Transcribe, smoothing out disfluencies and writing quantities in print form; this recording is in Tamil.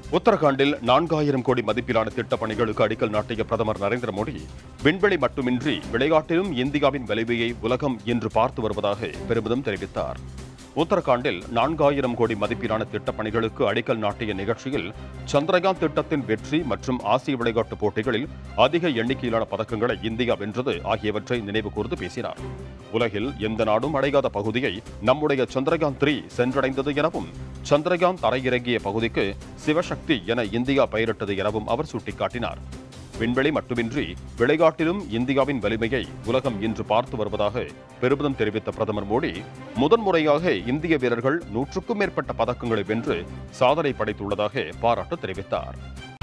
உத்தரகாண்டில் 4000 கோடி மதிப்பிலான திட்டப் பணிகளுக்கு அடிக்கல் நாட்டிய பிரதமர் நரேந்திர மோடி, விண்வெளி மட்டுமின்றி விளையாட்டிலும் இந்தியாவின் வலிமையை உலகம் இன்று பார்த்து வருவதாக பெருமிதம் தெரிவித்தார். உத்தரகாண்டில் 4000 கோடி மதிப்பிலான திட்டப் பணிகளுக்கு அடிக்கல் நாட்டிய நிகழ்ச்சியில் சந்திரயான் திட்டத்தின் வெற்றி மற்றும் ஆசிய விளையாட்டுப் போட்டிகளில் அதிக எண்ணிக்கையிலான பதக்கங்களை இந்தியா வென்றது ஆகியவற்றை நினைவு கூர்ந்து பேசினார். உலகில் எந்த நாடும் அடையாத பகுதியை நம்முடைய சந்திரயான் 3 சென்றடைந்தது எனவும், சந்திரயான் தரையிறங்கிய பகுதிக்கு சிவசக்தி என இந்தியா பெயரிட்டது எனவும் அவர் சுட்டிக்காட்டினார். விண்வெளி மட்டுமின்றி விளையாட்டிலும் இந்தியாவின் வலிமையை உலகம் இன்று பார்த்து வருவதாக பெருமிதம் தெரிவித்த பிரதமர் மோடி, முதன்முறையாக இந்திய வீரர்கள் 100க்கும் மேற்பட்ட பதக்கங்களை வென்று சாதனை படைத்துள்ளதாக பாராட்டு தெரிவித்தார்.